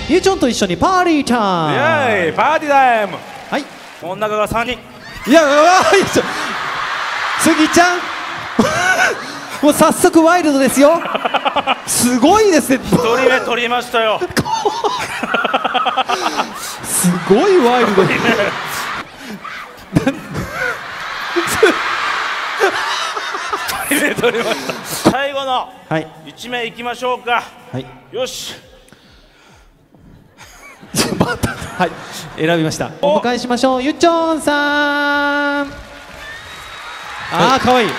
ゆうちょんと一緒にパーリータイム。 イエーイ、パーティータイム。 はい。 この中が3人。 いや、スギちゃんもう早速ワイルドですよ。すごいですね。 1人目取りましたよ。 すごいワイルド。 取りました。最後の1名いきましょうか。 はい。 よし。 はい、選びました。お迎えしましょう。ゆっちょんさん。あー、かわいい。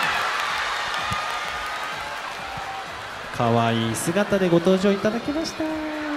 かわいい姿でご登場いただきました。いい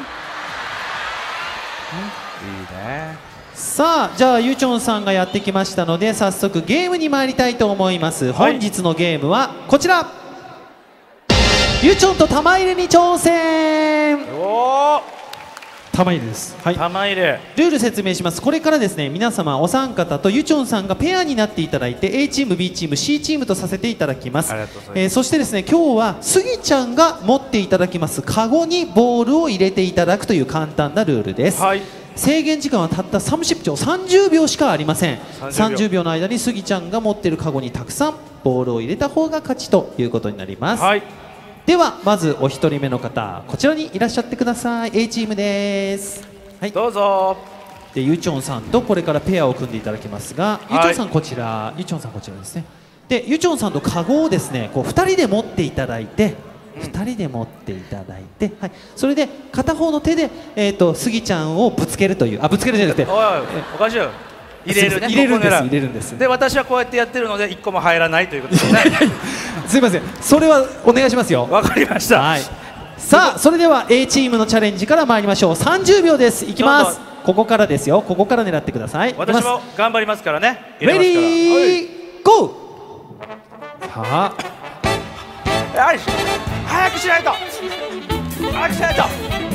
ね。 さあ、じゃあゆうちょんさんがやってきましたので、早速ゲームに参りたいと思います。本日のゲームはこちら。ゆうちょんと玉入れに挑戦。 おー、 玉入れです。はい。 玉入れ。 ルール説明します。これからですね、皆様お三方とゆちょんさんがペアになっていただいて A チーム B チーム C チームとさせていただきます。そしてですね、今日はスギちゃんが持っていただきますカゴにボールを入れていただくという簡単なルールです。はい。制限時間はたった30秒しかありません。30秒の間にスギちゃんが持っているカゴにたくさんボールを入れた方が勝ちということになります。はい。ではまずお一人目の方、こちらにいらっしゃってください。 A チームです。はい、どうぞ。でゆちょんさんとこれからペアを組んでいただきますが、ゆちょんさんこちら、ゆちょんさんこちらですね。でゆちょんさんとカゴをですね、こう2人で持っていただいて、2人で持っていただいて、はい、それで片方の手でスギちゃんをぶつけるという、ぶつけるじゃなくて、 おいおかしいよ。入れるね。 入れるんです。入れるんです。 で私はこうやってやってるので1個も入らないということですね。 すいません、それはお願いしますよ。 わかりました。はい。 さあそれでは A チームのチャレンジから参りましょう。30秒です。いきます。ここからですよ。ここから狙ってください。 私も頑張りますからね。 レディーゴー。さあ、よし、早くしないと、早くしないと。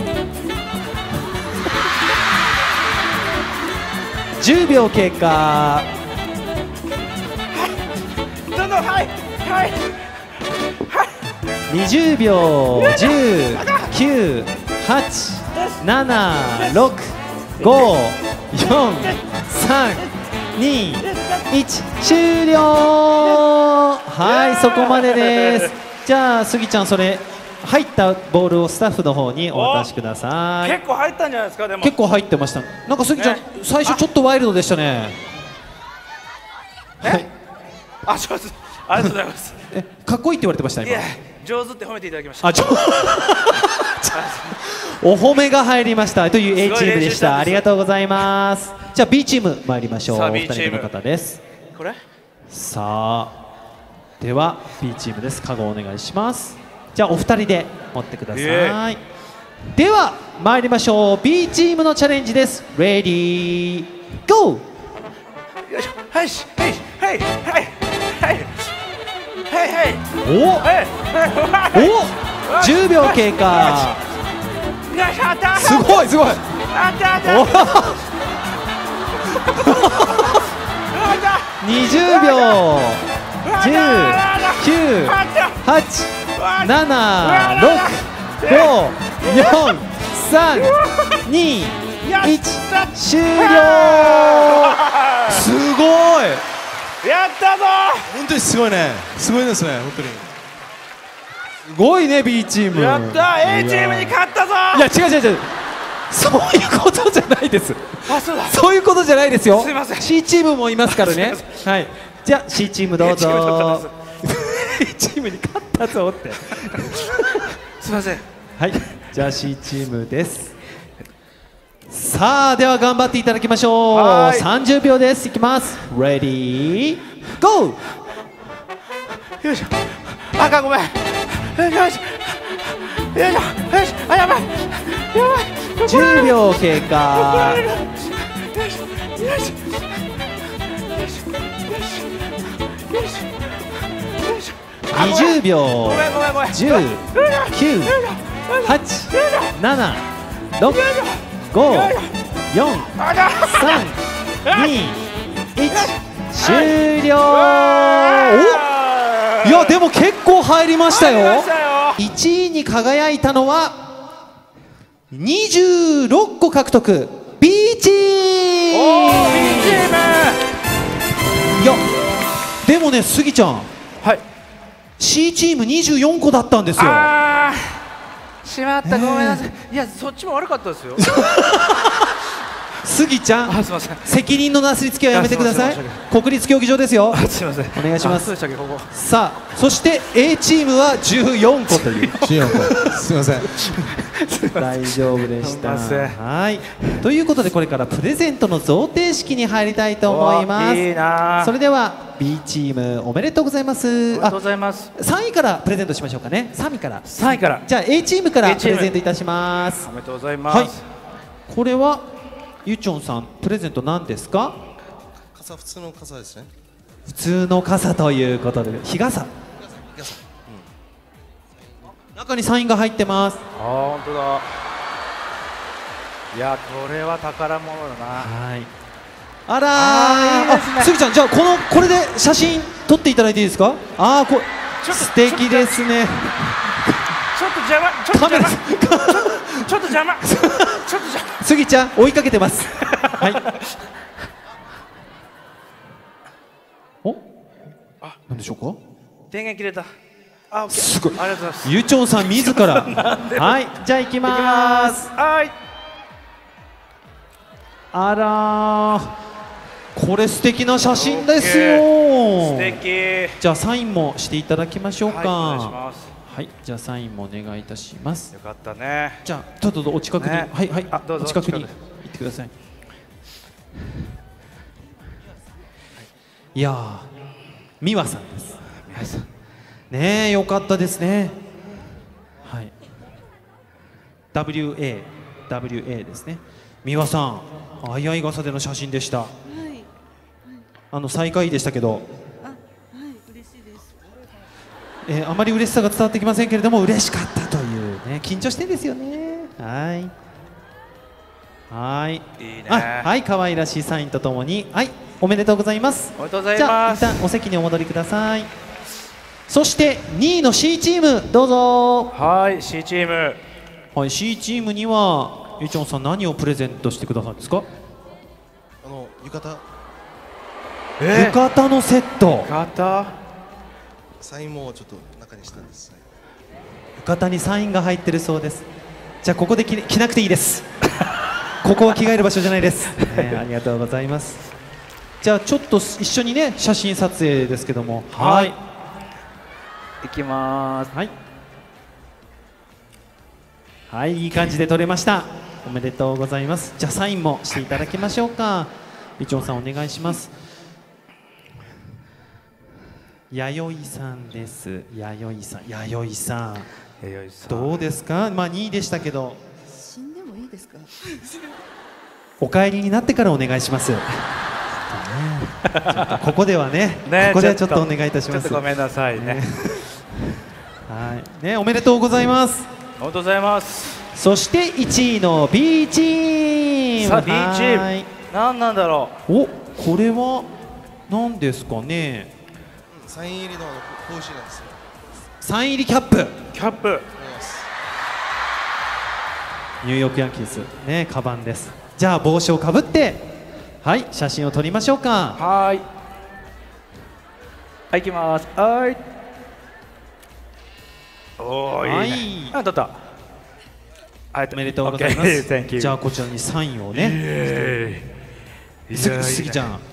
10秒経過。 どんどん、はいはい。 20秒。10、9、8、7、6、5、4、3、2、1、終了。はい、そこまでです。じゃあスギちゃん、それ入ったボールをスタッフの方にお渡しください。 結構入ったんじゃないですか。でも結構入ってました。なんかスギちゃん、最初ちょっとワイルドでしたね。はい。 あ、上手。ありがとうございます。 かっこいいって言われてました今。 上手って褒めていただきました。 お褒めが入りましたという A チームでした。ありがとうございます。じゃあ B チーム参りましょう。お二人目の方です。 これ。 さあでは B チームです。カゴお願いします。じゃあお二人で持ってください。では参りましょう。 B チームのチャレンジです。レディーゴー。 よいしょ。はいしはいはいはいはいはいはい。 お10秒経過。すごいすごい。20秒。10、9、8、7、6、5、4、3、2、1、終了。すごい。 やったぞ。 本当にすごいね。すごいですね、本当に。 すごいね、B チーム。 やった、A チームに勝ったぞ。 いや、違う、そういうことじゃないです。 あ、そうだ。 そういうことじゃないですよ。 すいません。 C チームもいますからね。はい。じゃあ C チームどうぞ。A チームに勝ったぞって。 すいません。 はい。じゃあ C チームです。さあでは頑張っていただきましょう。30秒です。いきます。レディーゴー。 よいしょ。赤ごめん。よいしょよいしょよいしょ。あ、やばいやばい。 10秒経過。 よいしょよいしょよいしょよいしょ。 20秒。 ごめん 10、9、8、7、6、5、4、3、2、1、終了。お、いやでも結構入りましたよ。1位に輝いたのは 26個獲得 B チーム。 おー B チーム。 いやでもね、スギちゃん、 はい、 C チーム24個だったんですよ。 あーしまった、ごめんなさい。いや、そっちも悪かったですよ。 スギちゃん、 あ、すみません。 責任のなすりつけはやめてください。国立競技場ですよ。 あ、すみません。 お願いします。 そうでしたっけ、ここ。 さあ、そして A チームは14個という。 14個。すみません。 大丈夫でした。 すいません。 はい。ということで、これからプレゼントの贈呈式に入りたいと思います。 いいな。 それでは B チームおめでとうございます。 おめでとうございます。 3位からプレゼントしましょうかね。3位から。 3位から。 じゃあ A チームからプレゼントいたします。 おめでとうございます。 はい。これはゆちょんさん、プレゼント何ですか？ 傘、普通の傘ですね。 普通の傘ということで、日傘。中にサインが入ってます。 あー、本当だ。いや、これは宝物だな。 はい。あらー、 いいですね。 スギちゃん、じゃあこれで写真撮っていただいていいですか？あー、素敵ですね。 ちょっと邪魔、ちょっと邪魔、ちょっと邪魔、ちょっと邪魔。 スギちゃん追いかけてます。はい。お、なんでしょうか？ 電源切れた。あ、 すごい。 ありがとうございます。 ゆちょんさん自ら。はい、じゃあ行きます。 はい。 あらー、これ素敵な写真ですよ。 素敵。 じゃあサインもしていただきましょうか。 はい、お願いします。 はい、じゃあサインもお願いいたします。 よかったね。 じゃあちょっとお近くに、 ね、 はいはい、 どうぞお近くに行近ってください。いやー、美和さんです。 美和さん。 ねえ、よかったですね。はい。WA ですね。美和さん、相合傘での写真でした。はい。最下位でしたけど。 嬉しいです。 あまり嬉しさが伝わってきませんけれども、嬉しかったというね、緊張してんですよね。はい。はい。 いいね。 はい、可愛らしいサインとともに、はい、おめでとうございます。 おめでとうございます。 じゃあ一旦お席にお戻りください。そして2位の C チームどうぞ。 はい、 C チーム。 はい、 C チームにはゆちょんさん、何をプレゼントしてくださるんですか？ 浴衣。 浴衣のセット。 浴衣。 サインもちょっと中にしたんです。 浴衣にサインが入ってるそうです。じゃあここで着なくていいです。ここは着替える場所じゃないです。ありがとうございます。じゃあちょっと一緒にね、写真撮影ですけども。はい。 いきます。 はい。はい、いい感じで撮れました。おめでとうございます。じゃあサインもしていただきましょうか。ゆちょんさんお願いします。弥生さんです。弥生さん。どうですか？まあ2位でしたけど。 死んでもいいですか？ お帰りになってからお願いします。ここではね、ここではちょっとお願いいたします。 ちょっとごめんなさいね。 はいね、おめでとうございます。 おめでとうございます。 そして1位の B チーム。 さあ B チーム、何なんだろう。お、これは何ですかね。 サイン入りの帽子なんですよ。 サイン入りキャップ。 キャップ。 ニューヨークヤンキースね、カバンです。じゃあ帽子をかぶって、はい、写真を撮りましょうか。 はい。はい、行きます。はい。おお、いいね。はい、あ、撮った。 おめでとうございます。じゃあこちらにサインをね。すぎちゃん、